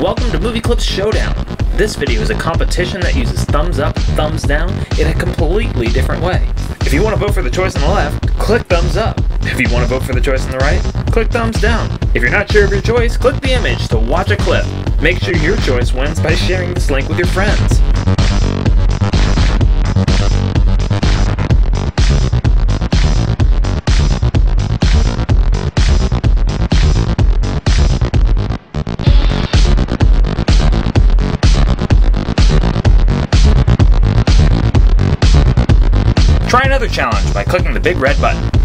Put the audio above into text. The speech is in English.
Welcome to Movieclips Showdown. This video is a competition that uses thumbs up, thumbs down in a completely different way. If you want to vote for the choice on the left, click thumbs up. If you want to vote for the choice on the right, click thumbs down. If you're not sure of your choice, click the image to watch a clip. Make sure your choice wins by sharing this link with your friends. Try another challenge by clicking the big red button.